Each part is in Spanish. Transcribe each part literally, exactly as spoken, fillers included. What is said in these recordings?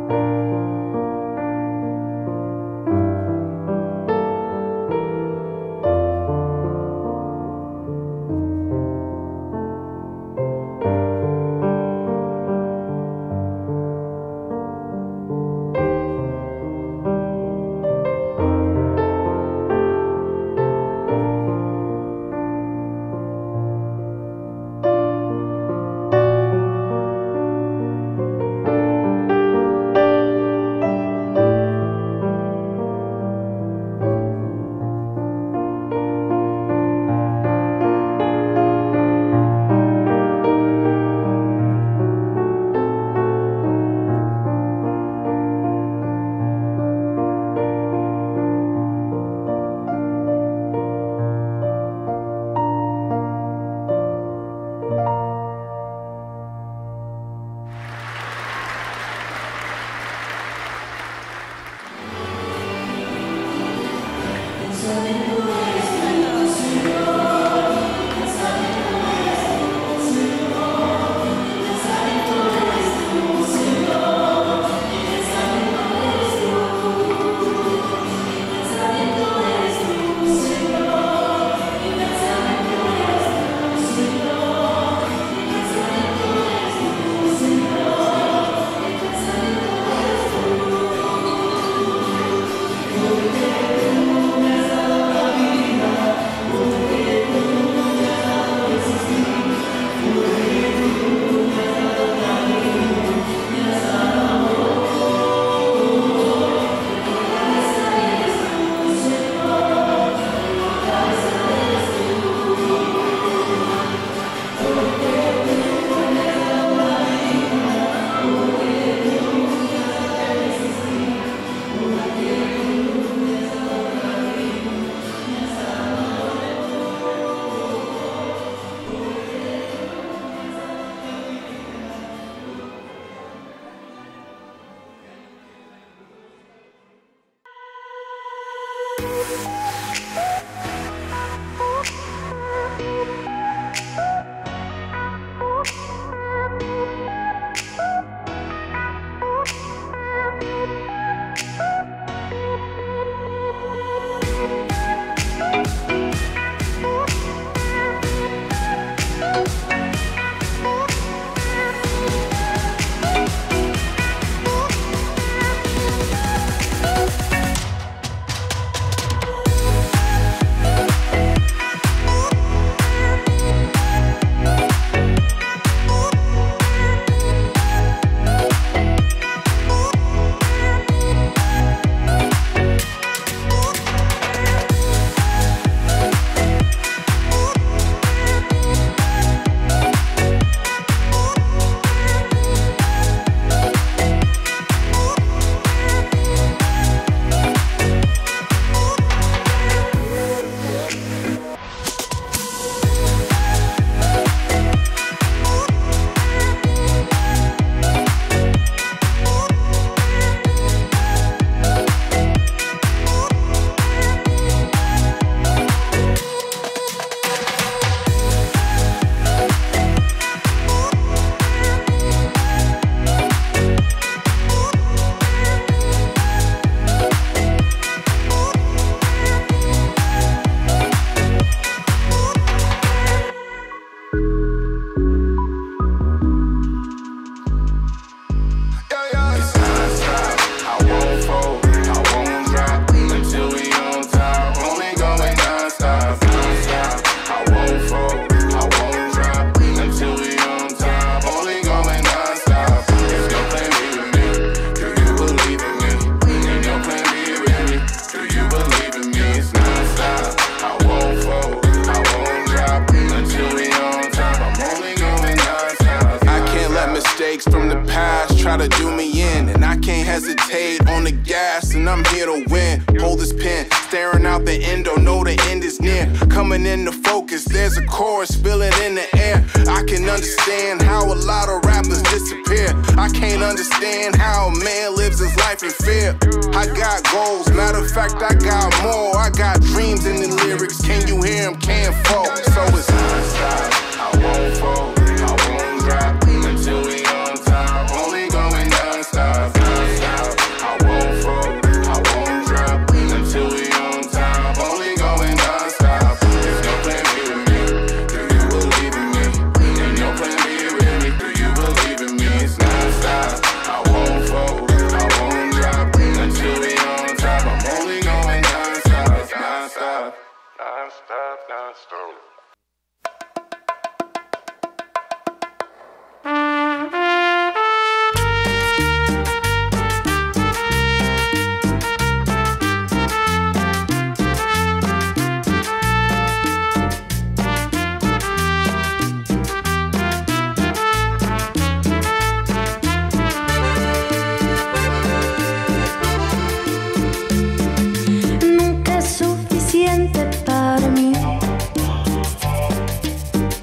try to do me in, and I can't hesitate on the gas, and I'm here to win. Hold this pen, staring out the endo, know the end is near. Coming into focus, there's a chorus, feel it in the air. I can understand how a lot of rappers disappear. I can't understand how a man lives his life in fear. I got goals, matter of fact, I got more. I got dreams in the lyrics, can you hear them? Can't fall. So it's non-stop, I won't fold, I won't drop until we on top. Only going non-stop, non-stop.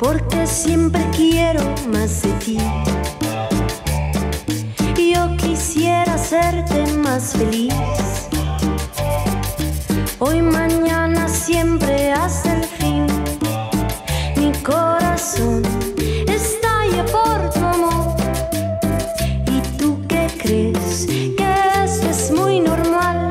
porque siempre quiero más de ti. Yo quisiera hacerte más feliz, hoy, mañana, siempre hasta el fin. Mi corazón estalla por tu amor. ¿Y tú qué crees? Que eso es muy normal.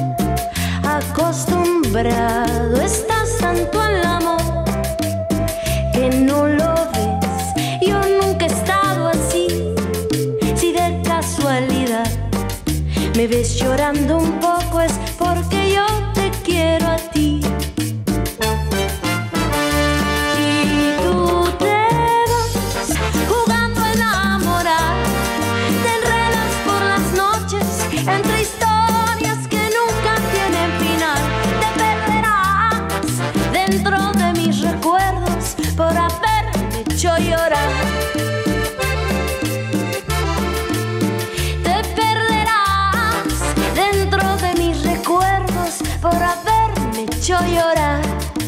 Acostumbrado estás tanto al amor que no lo ves. Yo nunca he estado así. Si de casualidad me ves llorando un poco, es porque yo te quiero a ti. Y tú te vas jugando a enamorar, te enredas por las noches entre historias que nunca tienen final. Te perderás dentro de mis recuerdos por haberme hecho llorar. Por haberme hecho llorar.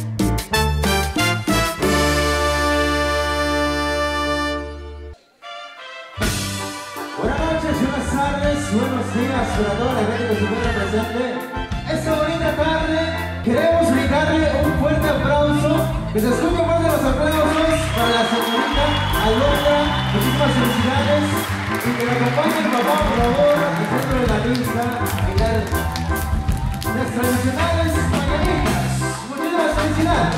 Buenas noches, buenas tardes, buenos días para toda la gente que se encuentra presente. Esta bonita tarde queremos brindarle un fuerte aplauso. Que se escuchen más de los aplausos para la señorita Alondra. Muchísimas felicidades y que la acompañe el papá, por favor, al centro de la lista. Las tradicionales mañanitas. Muchísimas felicidades.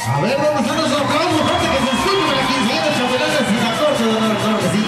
A ver, vamos a hacer los aplausos, gente, que se escuche la quinceañera chapelana sin la corte de honor, claro que sí.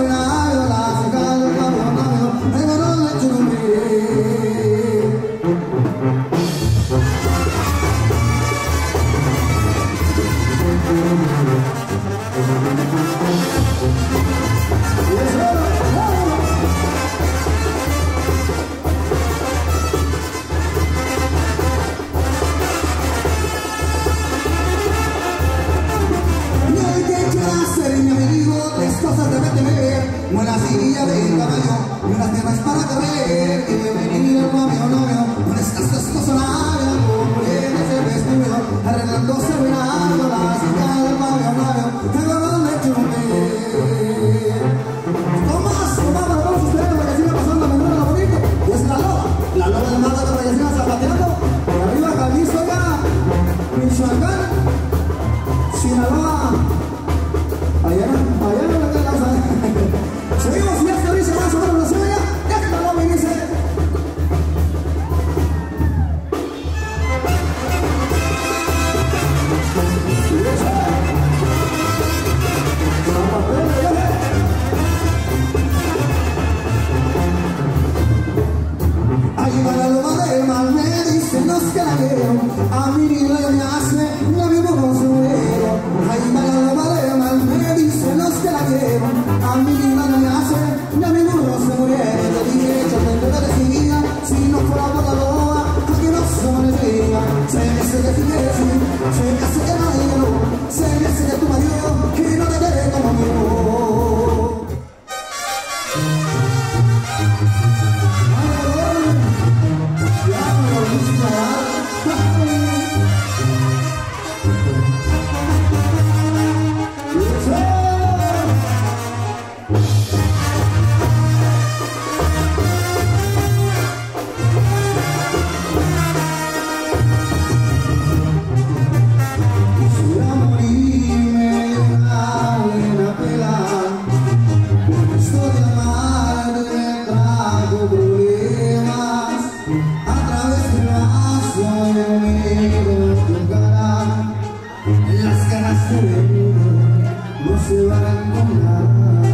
Arreglando Armando Torrellacina zapateando. Arriba Jalisco acá. Michoacán. Sinaloa. Allá, allá no le queda nada. Seguimos y esto dice más o menos la suya. Esta no me dice. Ahí va la loma del mar, me dicen los canagueros. A mi vida me hace la misma consuelo. Ahí va la loma del mar, me dicen los canagueros. A mi vida me hace la misma consuelo. Te dije, échate de la decía, si no fuera por la loa, aquí no se amanecía. Se me hace que sí, se me hace que marido, se me hace que tu marido, que no te quiere como amigo. No se van a encontrar.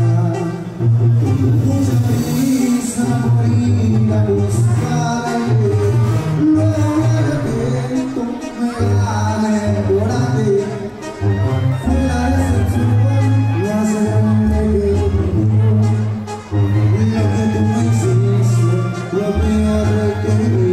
Mucha prisa por ir a buscarte. Luego me arrepiento, me gané por ti. Fue la decepción, me hace grande que lo que tú me hiciste, lo peor que